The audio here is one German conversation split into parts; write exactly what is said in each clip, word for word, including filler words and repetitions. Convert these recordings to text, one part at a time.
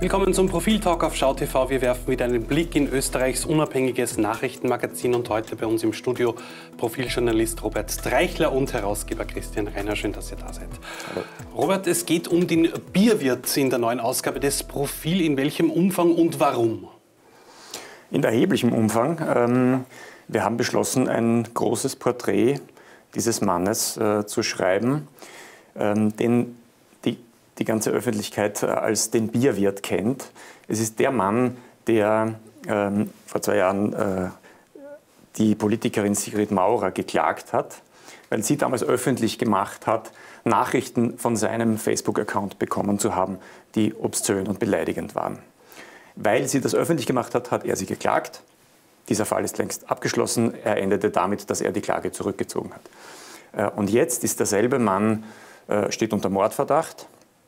Willkommen zum Profiltalk auf Schau T V. Wir werfen wieder einen Blick in Österreichs unabhängiges Nachrichtenmagazin und heute bei uns im Studio Profiljournalist Robert Streichler und Herausgeber Christian Reiner. Schön, dass ihr da seid. Hallo. Robert, es geht um den Bierwirt in der neuen Ausgabe des Profil. In welchem Umfang und warum? In erheblichem Umfang. Ähm, wir haben beschlossen, ein großes Porträt dieses Mannes äh, zu schreiben, ähm, den die, die ganze Öffentlichkeit als den Bierwirt kennt. Es ist der Mann, der ähm, vor zwei Jahren äh, die Politikerin Sigrid Maurer geklagt hat, weil sie damals öffentlich gemacht hat, Nachrichten von seinem Facebook-Account bekommen zu haben, die obszön und beleidigend waren. Weil sie das öffentlich gemacht hat, hat er sie geklagt. Dieser Fall ist längst abgeschlossen. Er endete damit, dass er die Klage zurückgezogen hat. Und jetzt ist derselbe Mann, steht unter Mordverdacht,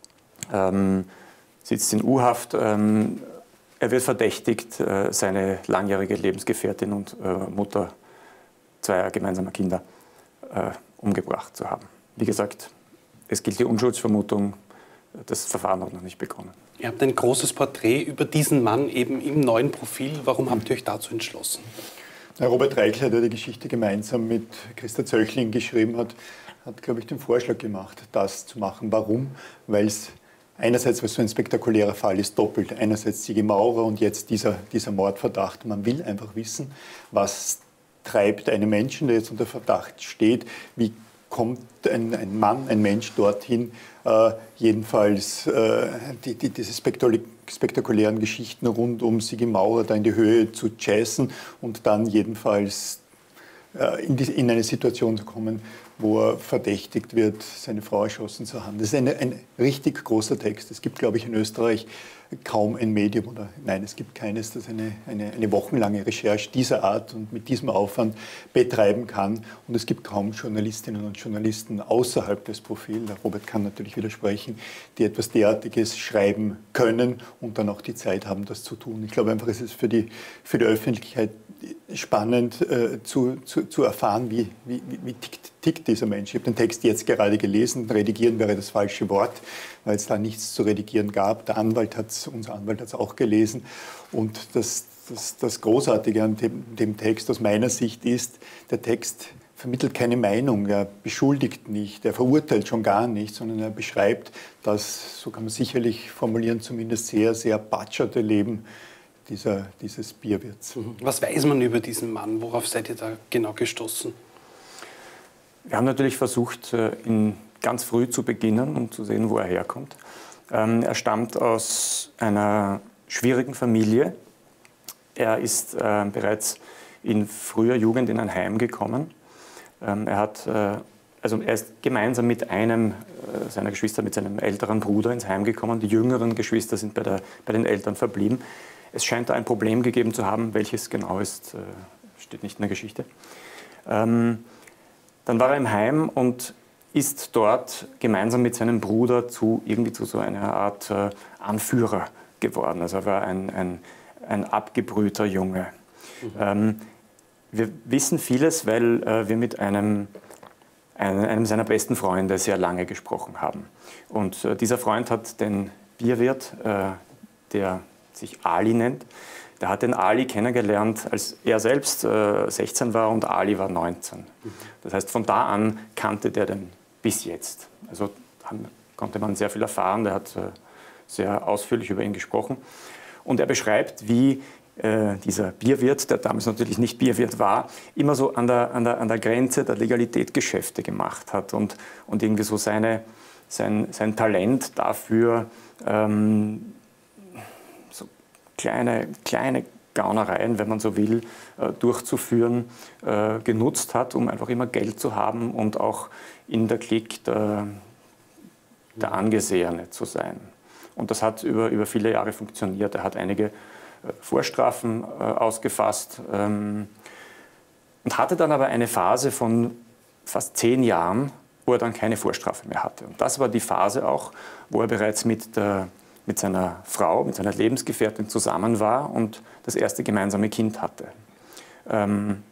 sitzt in U-Haft. Er wird verdächtigt, seine langjährige Lebensgefährtin und Mutter zweier gemeinsamer Kinder umgebracht zu haben. Wie gesagt, es gilt die Unschuldsvermutung. Das Verfahren hat noch nicht begonnen. Ihr habt ein großes Porträt über diesen Mann eben im neuen Profil. Warum habt ihr euch dazu entschlossen? Ja, Robert Reichler, der die Geschichte gemeinsam mit Christa Zöchling geschrieben hat, hat, glaube ich, den Vorschlag gemacht, das zu machen. Warum? Weil es einerseits, weil es so ein spektakulärer Fall ist, doppelt. Einerseits Sigrid Maurer und jetzt dieser, dieser Mordverdacht. Man will einfach wissen, was treibt einen Menschen, der jetzt unter Verdacht steht, wie kommt ein, ein Mann, ein Mensch dorthin, äh, jedenfalls äh, die, die, diese spektakulären Geschichten rund um Sigrid Maurer da in die Höhe zu jazzen und dann jedenfalls äh, in, die, in eine Situation zu kommen, wo er verdächtigt wird, seine Frau erschossen zu haben. Das ist eine, ein richtig großer Text. Es gibt, glaube ich, in Österreich kaum ein Medium, oder nein, es gibt keines, das eine, eine, eine wochenlange Recherche dieser Art und mit diesem Aufwand betreiben kann. Und es gibt kaum Journalistinnen und Journalisten außerhalb des Profils, der Robert kann natürlich widersprechen, die etwas derartiges schreiben können und dann auch die Zeit haben, das zu tun. Ich glaube einfach, es ist für die, für die Öffentlichkeit spannend äh, zu, zu, zu erfahren, wie, wie, wie tickt, tickt dieser Mensch. Ich habe den Text jetzt gerade gelesen, redigieren wäre das falsche Wort, weil es da nichts zu redigieren gab. Der Anwalt hat's, unser Anwalt hat es auch gelesen. Und das, das, das Großartige an dem, dem Text aus meiner Sicht ist, der Text vermittelt keine Meinung, er beschuldigt nicht, er verurteilt schon gar nicht, sondern er beschreibt das, so kann man sicherlich formulieren, zumindest sehr, sehr patscherte Leben dieser, dieses Bierwirts. Was weiß man über diesen Mann? Worauf seid ihr da genau gestoßen? Wir haben natürlich versucht, ihn ganz früh zu beginnen und zu sehen, wo er herkommt. Er stammt aus einer schwierigen Familie. Er ist bereits in früher Jugend in ein Heim gekommen. Er hat, also er ist gemeinsam mit einem seiner Geschwister, mit seinem älteren Bruder ins Heim gekommen. Die jüngeren Geschwister sind bei, der, bei den Eltern verblieben. Es scheint da ein Problem gegeben zu haben, welches genau ist, steht nicht in der Geschichte. Ähm, dann war er im Heim und ist dort gemeinsam mit seinem Bruder zu, irgendwie zu so einer Art äh, Anführer geworden. Also er war ein, ein, ein abgebrühter Junge. Mhm. Ähm, wir wissen vieles, weil äh, wir mit einem, einem, einem seiner besten Freunde sehr lange gesprochen haben. Und äh, dieser Freund hat den Bierwirt, äh, der sich Ali nennt. Der hat den Ali kennengelernt, als er selbst äh, sechzehn war und Ali war neunzehn. Das heißt, von da an kannte der den bis jetzt. Also haben, konnte man sehr viel erfahren. Der hat äh, sehr ausführlich über ihn gesprochen. Und er beschreibt, wie äh, dieser Bierwirt, der damals natürlich nicht Bierwirt war, immer so an der, an der, an der Grenze der Legalität Geschäfte gemacht hat und, und irgendwie so seine, sein, sein Talent dafür, ähm, so kleine, kleine Gaunereien, wenn man so will, äh, durchzuführen, äh, genutzt hat, um einfach immer Geld zu haben und auch in der Clique der, der Angesehene zu sein. Und das hat über, über viele Jahre funktioniert. Er hat einige äh, Vorstrafen äh, ausgefasst ähm, und hatte dann aber eine Phase von fast zehn Jahren, wo er dann keine Vorstrafe mehr hatte. Und das war die Phase auch, wo er bereits mit der mit seiner Frau, mit seiner Lebensgefährtin zusammen war und das erste gemeinsame Kind hatte. Ähm,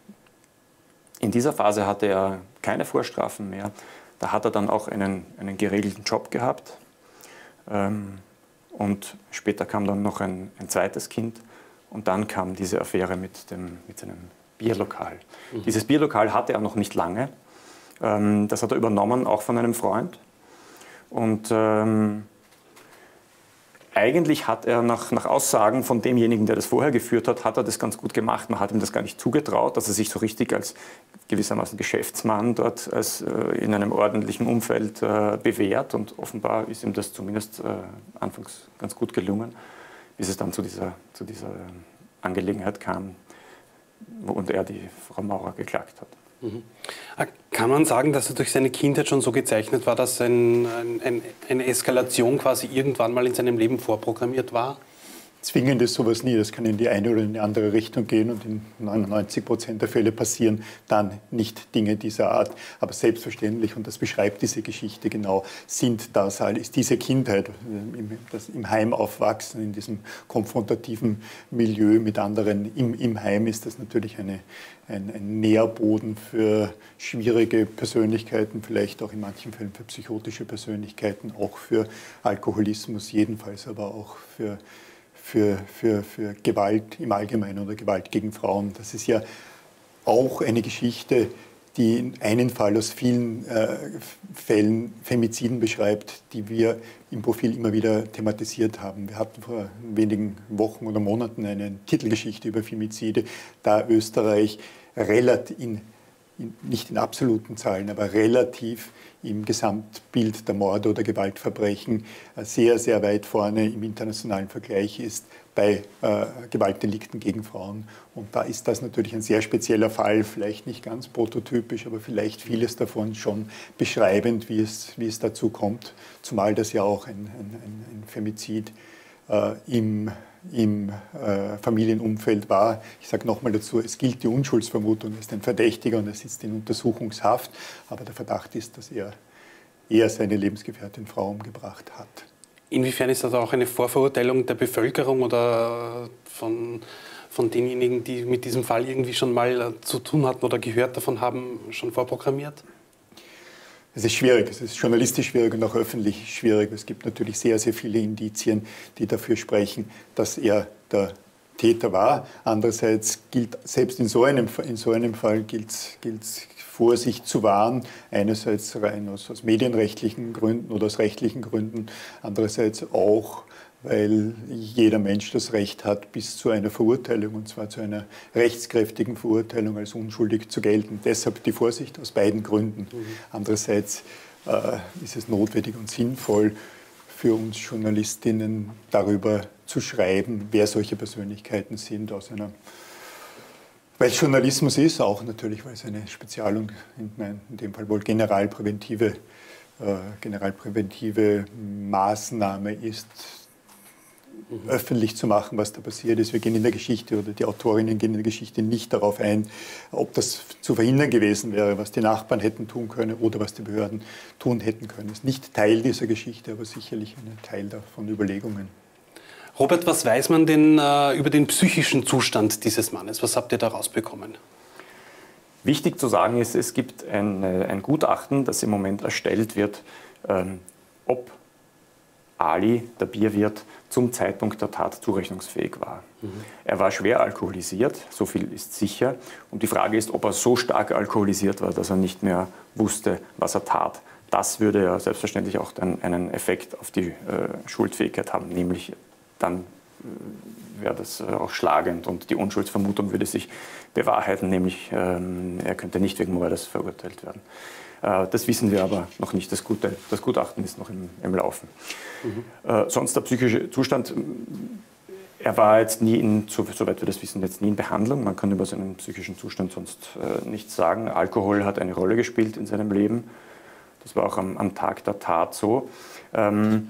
in dieser Phase hatte er keine Vorstrafen mehr. Da hat er dann auch einen, einen geregelten Job gehabt. Ähm, Und später kam dann noch ein, ein zweites Kind und dann kam diese Affäre mit, dem, mit seinem Bierlokal. Mhm. Dieses Bierlokal hatte er noch nicht lange. Ähm, das hat er übernommen, auch von einem Freund. Und ähm, eigentlich hat er nach, nach Aussagen von demjenigen, der das vorher geführt hat, hat er das ganz gut gemacht. Man hat ihm das gar nicht zugetraut, dass er sich so richtig als gewissermaßen Geschäftsmann dort als, äh, in einem ordentlichen Umfeld äh, bewährt. Und offenbar ist ihm das zumindest äh, anfangs ganz gut gelungen, bis es dann zu dieser, zu dieser Angelegenheit kam, und er die Frau Maurer geklagt hat. Mhm. Kann man sagen, dass er durch seine Kindheit schon so gezeichnet war, dass ein, ein, eine Eskalation quasi irgendwann mal in seinem Leben vorprogrammiert war? Zwingend ist sowas nie. Das kann in die eine oder in die andere Richtung gehen und in neunundneunzig Prozent der Fälle passieren dann nicht Dinge dieser Art. Aber selbstverständlich, und das beschreibt diese Geschichte genau, sind das halt, ist diese Kindheit, im, das im Heim aufwachsen, in diesem konfrontativen Milieu mit anderen im, im Heim, ist das natürlich eine, ein, ein Nährboden für schwierige Persönlichkeiten, vielleicht auch in manchen Fällen für psychotische Persönlichkeiten, auch für Alkoholismus, jedenfalls aber auch für Für, für, für Gewalt im Allgemeinen oder Gewalt gegen Frauen. Das ist ja auch eine Geschichte, die einen Fall aus vielen äh, Fällen Femiziden beschreibt, die wir im Profil immer wieder thematisiert haben. Wir hatten vor wenigen Wochen oder Monaten eine Titelgeschichte über Femizide, da Österreich relativ in, in, nicht in absoluten Zahlen, aber relativ im Gesamtbild der Morde oder Gewaltverbrechen sehr, sehr weit vorne im internationalen Vergleich ist bei äh, Gewaltdelikten gegen Frauen. Und da ist das natürlich ein sehr spezieller Fall, vielleicht nicht ganz prototypisch, aber vielleicht vieles davon schon beschreibend, wie es, wie es dazu kommt, zumal das ja auch ein, ein, ein Femizid äh, im im äh, Familienumfeld war. Ich sage nochmal dazu, es gilt die Unschuldsvermutung, er ist ein Verdächtiger und er sitzt in Untersuchungshaft, aber der Verdacht ist, dass er eher seine Lebensgefährtin Frau umgebracht hat. Inwiefern ist das auch eine Vorverurteilung der Bevölkerung oder von, von denjenigen, die mit diesem Fall irgendwie schon mal zu tun hatten oder gehört davon haben, schon vorprogrammiert? Es ist schwierig, es ist journalistisch schwierig und auch öffentlich schwierig. Es gibt natürlich sehr, sehr viele Indizien, die dafür sprechen, dass er der Täter war. Andererseits gilt, selbst in so einem, in so einem Fall gilt es, Vorsicht zu wahren. Einerseits rein aus, aus medienrechtlichen Gründen oder aus rechtlichen Gründen, andererseits auch, weil jeder Mensch das Recht hat, bis zu einer Verurteilung, und zwar zu einer rechtskräftigen Verurteilung als unschuldig zu gelten. Deshalb die Vorsicht aus beiden Gründen. Mhm. Andererseits äh, ist es notwendig und sinnvoll für uns Journalistinnen, darüber zu schreiben, wer solche Persönlichkeiten sind, aus einer, weil es Journalismus ist, auch natürlich, weil es eine Spezial- und in, in dem Fall wohl generalpräventive, äh, generalpräventive Maßnahme ist, öffentlich zu machen, was da passiert ist. Wir gehen in der Geschichte, oder die Autorinnen gehen in der Geschichte nicht darauf ein, ob das zu verhindern gewesen wäre, was die Nachbarn hätten tun können oder was die Behörden tun hätten können. Das ist nicht Teil dieser Geschichte, aber sicherlich ein Teil davon Überlegungen. Robert, was weiß man denn äh, über den psychischen Zustand dieses Mannes? Was habt ihr da rausbekommen? Wichtig zu sagen ist, es gibt ein, ein Gutachten, das im Moment erstellt wird, ähm, ob Ali, der Bierwirt, zum Zeitpunkt der Tat zurechnungsfähig war. Mhm. Er war schwer alkoholisiert, so viel ist sicher. Und die Frage ist, ob er so stark alkoholisiert war, dass er nicht mehr wusste, was er tat. Das würde ja selbstverständlich auch dann einen Effekt auf die äh, Schuldfähigkeit haben, nämlich dann äh, wäre das äh, auch schlagend und die Unschuldsvermutung würde sich bewahrheiten, nämlich ähm, er könnte nicht wegen Mordes verurteilt werden. Das wissen wir aber noch nicht. Das, Gute, das Gutachten ist noch im, im Laufen. Mhm. Äh, sonst der psychische Zustand, er war jetzt nie, in, soweit wir das wissen, jetzt nie in Behandlung. Man kann über seinen psychischen Zustand sonst äh, nichts sagen. Alkohol hat eine Rolle gespielt in seinem Leben. Das war auch am, am Tag der Tat so. Ähm,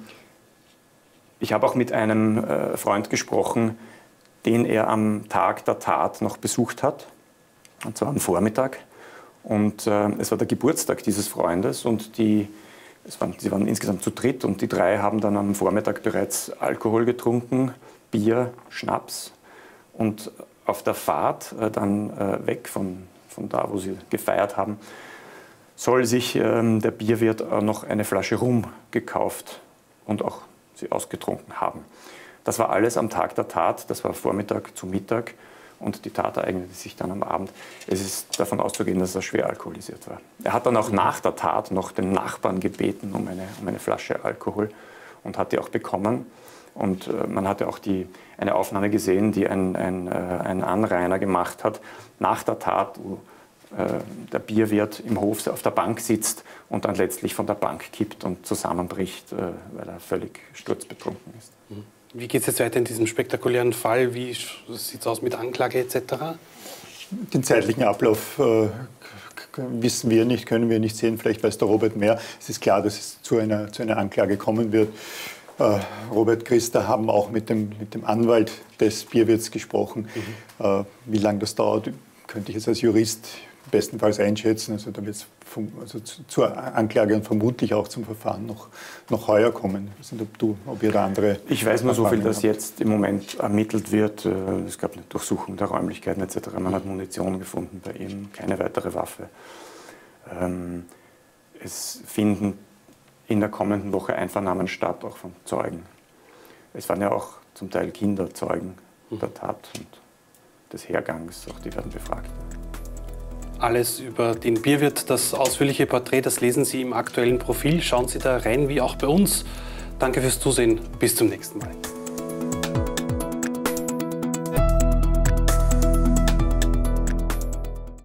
ich habe auch mit einem äh, Freund gesprochen, den er am Tag der Tat noch besucht hat, und zwar am Vormittag. Und äh, es war der Geburtstag dieses Freundes und die, es waren, sie waren insgesamt zu dritt und die drei haben dann am Vormittag bereits Alkohol getrunken, Bier, Schnaps. Und auf der Fahrt äh, dann äh, weg von, von da, wo sie gefeiert haben, soll sich ähm, der Bierwirt äh, noch eine Flasche Rum gekauft und auch sie ausgetrunken haben. Das war alles am Tag der Tat, das war Vormittag zu Mittag und die Tat ereignete sich dann am Abend. Es ist davon auszugehen, dass er schwer alkoholisiert war. Er hat dann auch nach der Tat noch den Nachbarn gebeten um eine, um eine Flasche Alkohol und hat die auch bekommen. Und äh, man hatte auch die, eine Aufnahme gesehen, die ein, ein, äh, ein Anrainer gemacht hat, nach der Tat, wo äh, der Bierwirt im Hof auf der Bank sitzt und dann letztlich von der Bank kippt und zusammenbricht, äh, weil er völlig sturzbetrunken ist. Wie geht es jetzt weiter in diesem spektakulären Fall? Wie sieht es aus mit Anklage et cetera? Den zeitlichen Ablauf äh, wissen wir nicht, können wir nicht sehen. Vielleicht weiß der Robert mehr. Es ist klar, dass es zu einer, zu einer Anklage kommen wird. Äh, Robert, Christa haben auch mit dem, mit dem Anwalt des Bierwirts gesprochen. Mhm. Äh, wie lange das dauert, könnte ich jetzt als Jurist bestenfalls einschätzen. Also da wird es also zu, zur Anklage und vermutlich auch zum Verfahren noch, noch heuer kommen. Ich weiß nicht, ob du, ob ihr da andere... Ich weiß nur so viel, dass jetzt im Moment ermittelt wird. Es gab eine Durchsuchung der Räumlichkeiten et cetera. Man hat Munition gefunden bei ihm, keine weitere Waffe. Es finden in der kommenden Woche Einvernahmen statt, auch von Zeugen. Es waren ja auch zum Teil Kinder Zeugen der Tat und des Hergangs, auch die werden befragt. Alles über den Bierwirt, das ausführliche Porträt, das lesen Sie im aktuellen Profil. Schauen Sie da rein, wie auch bei uns. Danke fürs Zusehen. Bis zum nächsten Mal.